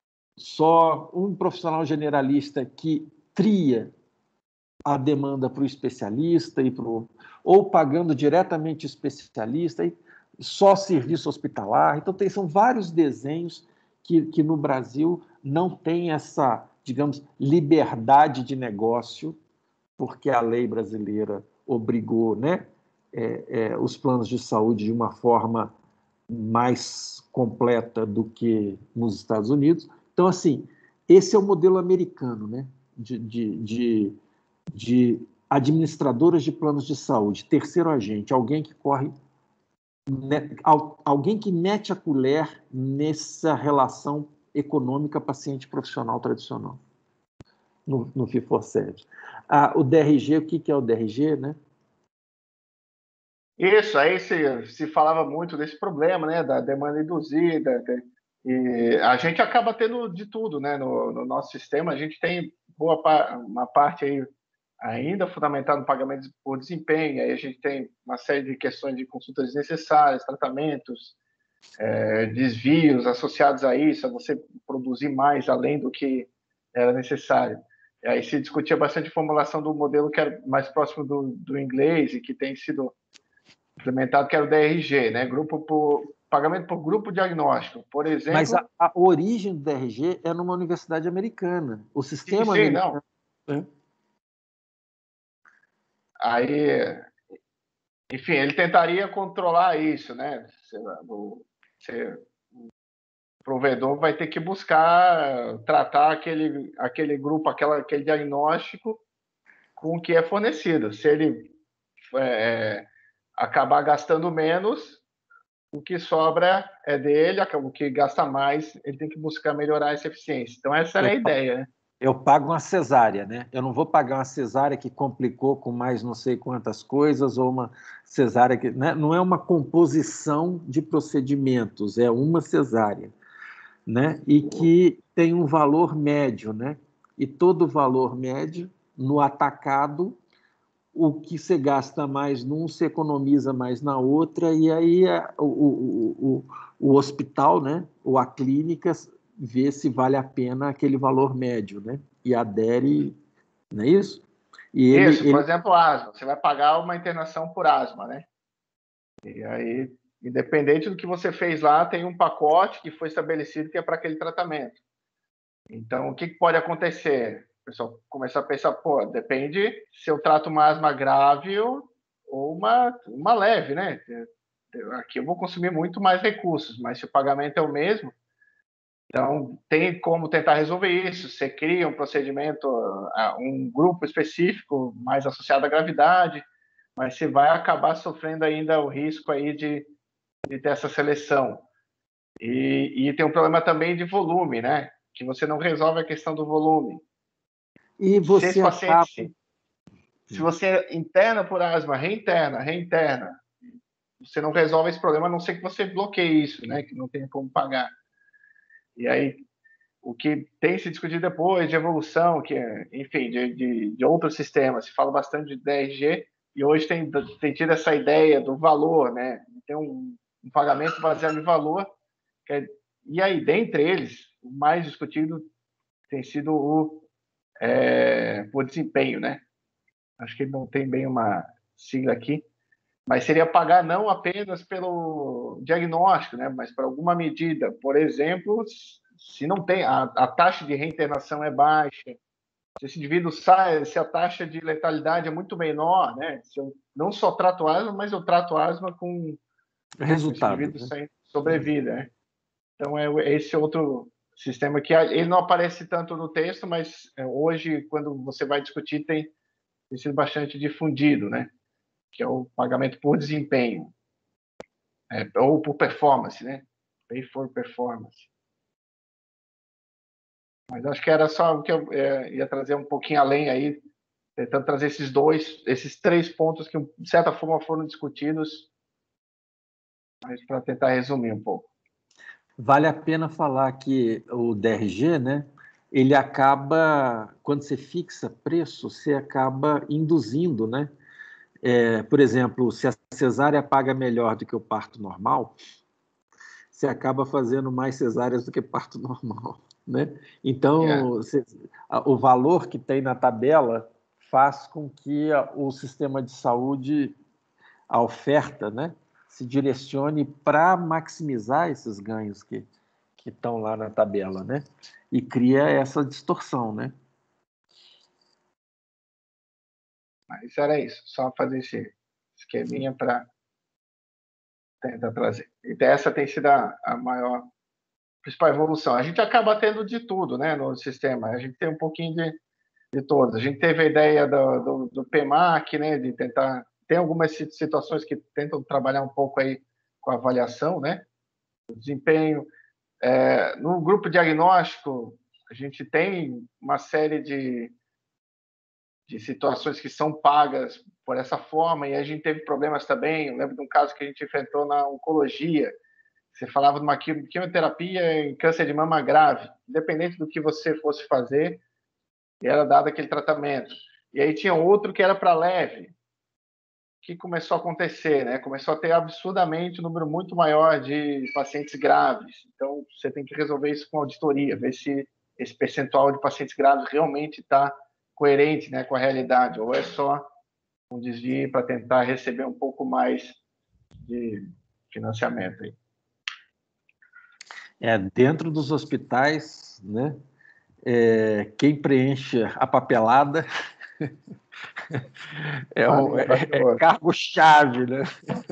só um profissional generalista que tria a demanda para o especialista, e pro, ou pagando diretamente o especialista, e só serviço hospitalar. Então, tem, são vários desenhos que, que no Brasil não tem essa, digamos, liberdade de negócio, porque a lei brasileira obrigou, né, é, é, os planos de saúde de uma forma mais completa do que nos Estados Unidos. Então, assim, esse é o modelo americano, né, de, de, de de administradoras de planos de saúde, terceiro agente, alguém que corre, né, alguém que mete a colher nessa relação econômica paciente profissional tradicional, no, no Fee for Service. Ah, o D R G, o que, que é o D R G, né? Isso, aí se, se falava muito desse problema, né, da demanda induzida, de, e a gente acaba tendo de tudo, né, no, no nosso sistema. A gente tem boa uma parte aí ainda fundamentada no pagamento por desempenho, aí a gente tem uma série de questões de consultas desnecessárias, tratamentos, é, desvios associados a isso, a você produzir mais além do que era necessário. E aí se discutia bastante a formulação do modelo que era mais próximo do, do inglês e que tem sido implementado, que era o D R G, né? Grupo por, pagamento por grupo diagnóstico, por exemplo. Mas a, a origem do D R G é numa universidade americana. O sistema sim, sim, americano. Não. É. Aí, enfim, ele tentaria controlar isso, né? O, o provedor vai ter que buscar tratar aquele, aquele grupo, aquela, aquele diagnóstico com o que é fornecido. Se ele é, acabar gastando menos, o que sobra é dele, o que gasta mais, ele tem que buscar melhorar essa eficiência. Então, essa era eu, a ideia, né? Eu pago uma cesárea, né? Eu não vou pagar uma cesárea que complicou com mais não sei quantas coisas, ou uma cesárea que... Né? Não é uma composição de procedimentos, é uma cesárea, né? E que tem um valor médio, né? E todo valor médio, no atacado, o que você gasta mais num, se economiza mais na outra, e aí o, o, o, o hospital, né, ou a clínica, vê se vale a pena aquele valor médio, né, e adere, não é isso? E ele, isso, por ele... exemplo, asma. Você vai pagar uma internação por asma, né? E aí, independente do que você fez lá, tem um pacote que foi estabelecido que é para aquele tratamento. Então, o que pode acontecer? O pessoal começar a pensar, pô, depende se eu trato uma asma grave ou uma, uma leve, né? Aqui eu vou consumir muito mais recursos, mas se o pagamento é o mesmo, então tem como tentar resolver isso. Você cria um procedimento, um grupo específico mais associado à gravidade, mas você vai acabar sofrendo ainda o risco aí de, de ter essa seleção. E, e tem um problema também de volume, né? Que você não resolve a questão do volume. E você se esse paciente, acaba... se, se você interna por asma, reinterna, reinterna, você não resolve esse problema, a não ser que você bloqueie isso, né? Que não tem como pagar. E aí, o que tem se discutido depois de evolução, que é, enfim, de, de, de outros sistemas, se fala bastante de D R G, e hoje tem, tem tido essa ideia do valor, né? Tem um, um pagamento baseado em valor, que é, e aí, dentre eles, o mais discutido tem sido o é, por desempenho, né? Acho que não tem bem uma sigla aqui, mas seria pagar não apenas pelo diagnóstico, né? Mas para alguma medida. Por exemplo, se não tem, a, a taxa de reinternação é baixa, se esse indivíduo sai, se a taxa de letalidade é muito menor, né? Se eu não só trato asma, mas eu trato asma com, com esse indivíduo Resultados, né? sem sobrevida, né? Então, é esse outro sistema que ele não aparece tanto no texto, mas hoje, quando você vai discutir, tem, tem sido bastante difundido, né? Que é o pagamento por desempenho, é, ou por performance, né? Pay for performance. Mas acho que era só o que eu é, ia trazer um pouquinho além aí, tentando trazer esses dois, esses três pontos que, de certa forma, foram discutidos, mas para tentar resumir um pouco. Vale a pena falar que o D R G, né, ele acaba, quando você fixa preço, você acaba induzindo, né? É, por exemplo, se a cesárea paga melhor do que o parto normal, você acaba fazendo mais cesáreas do que parto normal, né? Então, Yeah. você, o valor que tem na tabela faz com que o sistema de saúde, a oferta, né, se direcione para maximizar esses ganhos que que estão lá na tabela, né? E cria essa distorção, né? Mas era isso, só fazer esse esqueminha para tentar trazer. E essa tem sido a, a maior, principal evolução. A gente acaba tendo de tudo, né, no sistema. A gente tem um pouquinho de, de todos. A gente teve a ideia do, do, do P M A C, né, de tentar... Tem algumas situações que tentam trabalhar um pouco aí com a avaliação, né, do desempenho. É, no grupo diagnóstico, a gente tem uma série de, de situações que são pagas por essa forma, e a gente teve problemas também. Eu lembro de um caso que a gente enfrentou na oncologia. Você falava de uma quimioterapia em câncer de mama grave, independente do que você fosse fazer, era dado aquele tratamento. E aí tinha outro que era para leve. O que começou a acontecer, né? Começou a ter absurdamente um número muito maior de pacientes graves. Então, você tem que resolver isso com auditoria, ver se esse percentual de pacientes graves realmente está coerente, né, com a realidade, ou é só um desvio para tentar receber um pouco mais de financiamento aí. É, dentro dos hospitais, né, é, quem preenche a papelada é, um, é, é cargo-chave, né?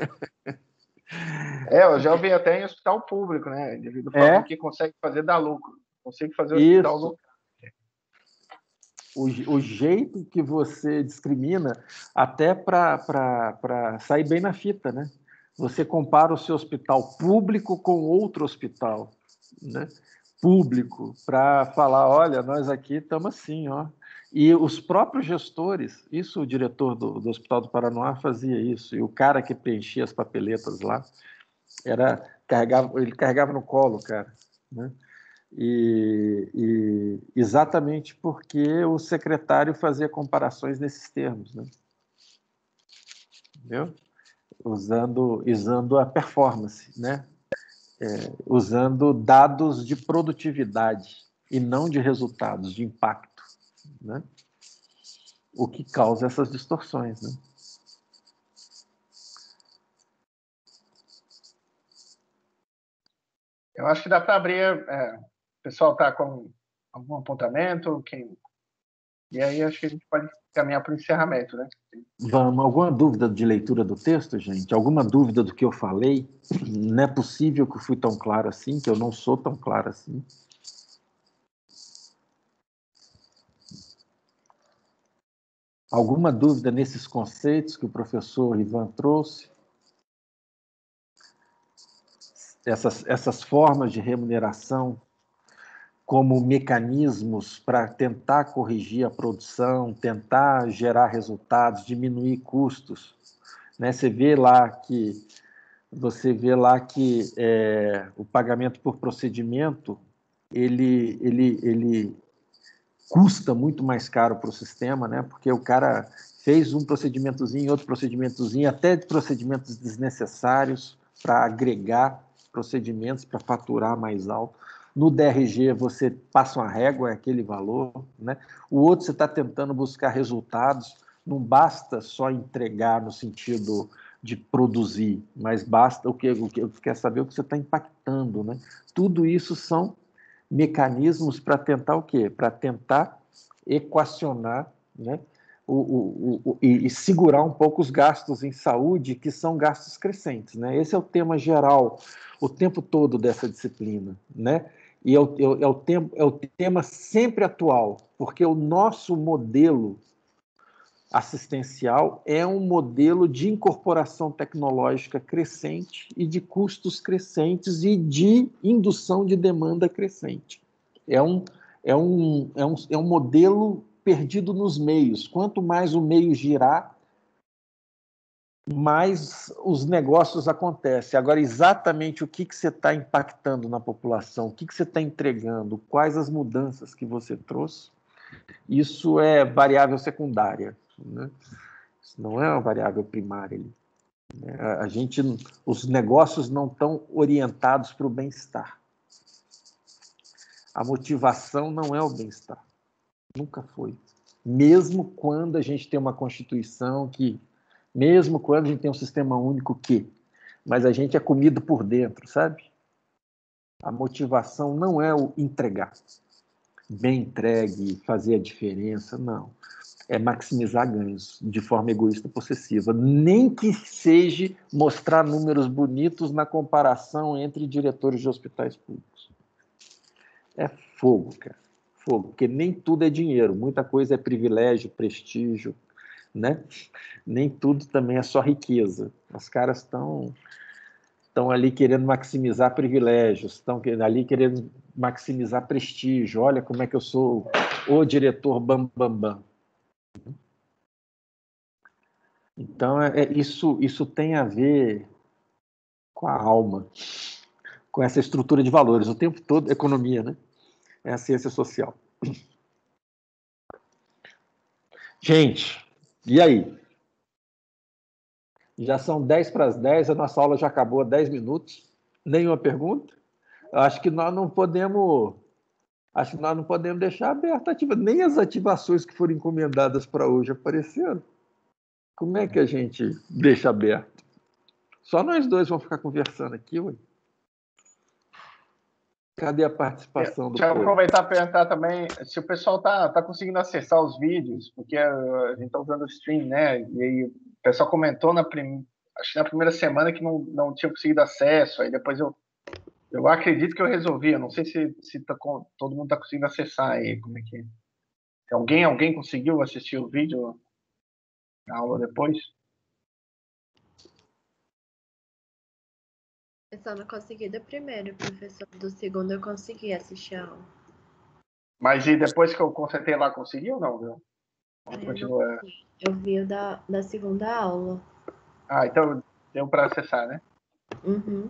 É, eu já ouvi até em hospital público, né? Indivíduo falando é? que consegue fazer dar lucro, consegue fazer o hospital lucrar. O, o jeito que você discrimina, até para sair bem na fita, né? Você compara o seu hospital público com outro hospital, né? Público, para falar, olha, nós aqui estamos assim, ó. E os próprios gestores, isso o diretor do, do Hospital do Paranoá fazia isso, e o cara que preenchia as papeletas lá, era, carregava, ele carregava no colo, cara, né? E, e exatamente porque o secretário fazia comparações nesses termos, né? Entendeu? Usando, usando a performance, né? É, usando dados de produtividade e não de resultados, de impacto, né? O que causa essas distorções, né? Eu acho que dá para abrir. É, o pessoal está com algum apontamento? Quem... E aí acho que a gente pode caminhar para o encerramento, né? Vamos, alguma dúvida de leitura do texto, gente? Alguma dúvida do que eu falei? Não é possível que eu fui tão claro assim, que eu não sou tão claro assim. Alguma dúvida nesses conceitos que o professor Ivan trouxe? Essas, essas formas de remuneração como mecanismos para tentar corrigir a produção, tentar gerar resultados, diminuir custos, né? Você vê lá que você vê lá que é, o pagamento por procedimento ele ele ele custa muito mais caro para o sistema, né? Porque o cara fez um procedimentozinho, outro procedimentozinho, até procedimentos desnecessários para agregar procedimentos para faturar mais alto. No D R G você passa uma régua, é aquele valor, né? O outro você está tentando buscar resultados, não basta só entregar no sentido de produzir, mas basta o que o que quer saber o que você está impactando, né? Tudo isso são mecanismos para tentar o quê? Para tentar equacionar, né? O, o, o, e, e segurar um pouco os gastos em saúde, que são gastos crescentes, né? Esse é o tema geral, o tempo todo dessa disciplina, né? E é o, é, o tempo, é o tema sempre atual, porque o nosso modelo assistencial é um modelo de incorporação tecnológica crescente e de custos crescentes e de indução de demanda crescente. É um, é um, é um, é um modelo perdido nos meios. Quanto mais o meio girar, mais os negócios acontecem. Agora, exatamente o que, que você está impactando na população, o que, que você está entregando, quais as mudanças que você trouxe, isso é variável secundária, né? Isso não é uma variável primária. Né? A gente, os negócios não estão orientados para o bem-estar. A motivação não é o bem-estar. Nunca foi. Mesmo quando a gente tem uma Constituição que, mesmo quando a gente tem um sistema único que, mas a gente é comido por dentro, sabe? A motivação não é o entregar. Bem entregue, fazer a diferença, não. É maximizar ganhos de forma egoísta possessiva. Nem que seja mostrar números bonitos na comparação entre diretores de hospitais públicos. É fogo, cara. Fogo. Porque nem tudo é dinheiro. Muita coisa é privilégio, prestígio, né? Nem tudo também é só riqueza. Os caras estão estão ali querendo maximizar privilégios, estão ali querendo maximizar prestígio. Olha como é que eu sou o diretor bam, bam, bam. Então, é, é, isso, isso tem a ver com a alma, com essa estrutura de valores. O tempo todo, economia, né? É a ciência social. Gente, e aí? Já são dez para as dez, a nossa aula já acabou há dez minutos. Nenhuma pergunta? Acho que nós não podemos, acho que nós não podemos deixar aberta ativa. Nem as ativações que foram encomendadas para hoje apareceram. Como é que a gente deixa aberto? Só nós dois vamos ficar conversando aqui, ué. Cadê a participação do Deixa eu povo? aproveitar para perguntar também se o pessoal está tá conseguindo acessar os vídeos, porque a gente está usando o stream, né? E aí o pessoal comentou na, prim... acho que na primeira semana que não, não tinha conseguido acesso, aí depois eu, eu acredito que eu resolvi, eu não sei se, se tá com... todo mundo está conseguindo acessar aí, como é que... Alguém, alguém conseguiu assistir o vídeo, a aula depois? Eu só não consegui do primeiro, professor. Do segundo eu consegui assistir a aula. Mas e depois que eu consertei lá, conseguiu ou não? Viu? Eu, Continua... não eu vi o da, da segunda aula. Ah, então deu para acessar, né? Uhum.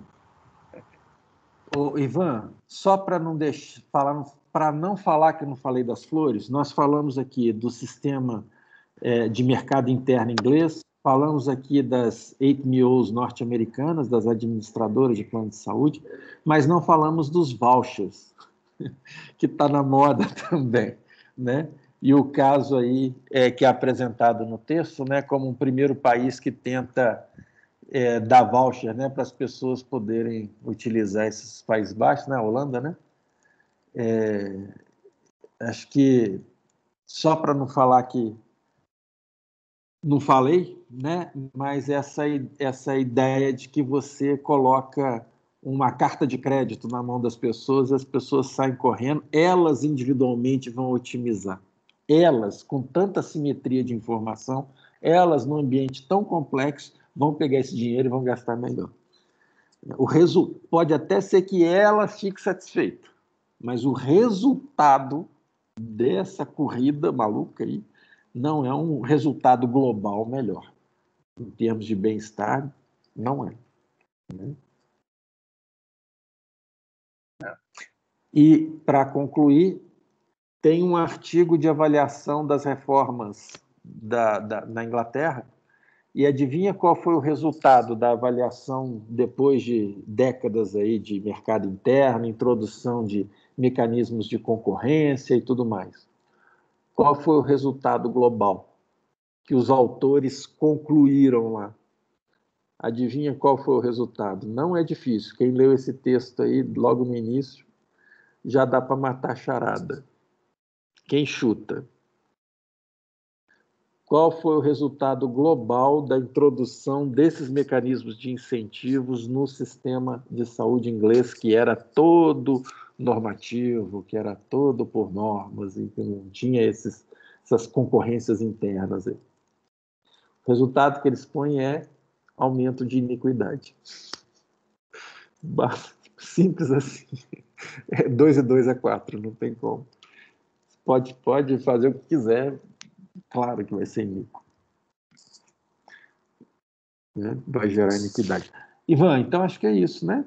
Ô, Ivan, só para não deixar falar, para não falar que eu não falei das flores, nós falamos aqui do sistema é, de mercado interno inglês, falamos aqui das eight M Os norte-americanas, das administradoras de plano de saúde, mas não falamos dos vouchers, que está na moda também, né? E o caso aí é, que é apresentado no texto, né, como um primeiro país que tenta é, dar voucher, né, para as pessoas poderem utilizar esses Países Baixos, né, a Holanda, né? É, acho que só para não falar que não falei, né? Mas essa, essa ideia de que você coloca uma carta de crédito na mão das pessoas, as pessoas saem correndo, elas individualmente vão otimizar. Elas, com tanta simetria de informação, elas, num ambiente tão complexo, vão pegar esse dinheiro e vão gastar melhor. O resu... Pode até ser que ela fique satisfeita, mas o resultado dessa corrida maluca aí não é um resultado global melhor. Em termos de bem-estar, não é. Né? E, para concluir, tem um artigo de avaliação das reformas da, da, na Inglaterra, e adivinha qual foi o resultado da avaliação depois de décadas aí de mercado interno, introdução de mecanismos de concorrência e tudo mais? Qual foi o resultado global que os autores concluíram lá? Adivinha qual foi o resultado? Não é difícil. Quem leu esse texto aí logo no início já dá para matar a charada. Quem chuta? Qual foi o resultado global da introdução desses mecanismos de incentivos no sistema de saúde inglês, que era todo normativo, que era todo por normas e que não tinha esses, essas concorrências internas aí? O resultado que eles põem é aumento de iniquidade. Simples assim. Dois e dois é quatro, não tem como. Pode, pode fazer o que quiser, claro que vai ser iníquo. Né? Vai gerar iniquidade. Ivan, então acho que é isso, né?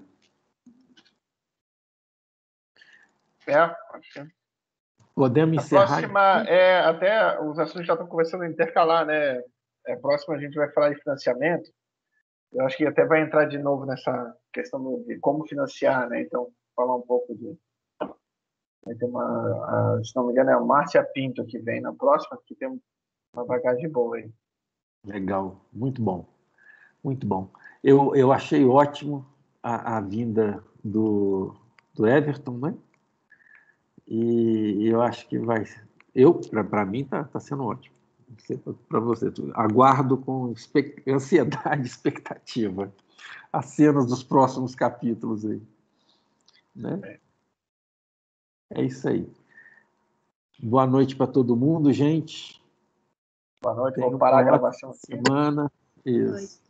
É, acho que... Podemos A encerrar. próxima, é, até os assuntos já estão começando a intercalar, né? É, próximo a gente vai falar de financiamento. Eu acho que até vai entrar de novo nessa questão de como financiar, né? Então, falar um pouco de... Vai ter uma, a, se não me engano, é a Márcia Pinto que vem na próxima, que tem uma bagagem boa aí. Legal, muito bom, muito bom. Eu, eu achei ótimo a, a vinda do, do Everton, né? E eu acho que vai... Eu, para mim, está tá sendo ótimo. Não sei para você. Aguardo com expect... ansiedade e expectativa as cenas dos próximos capítulos aí. Né? É. É isso aí. Boa noite para todo mundo, gente. Boa noite, vou parar a gravação. Semana. Isso.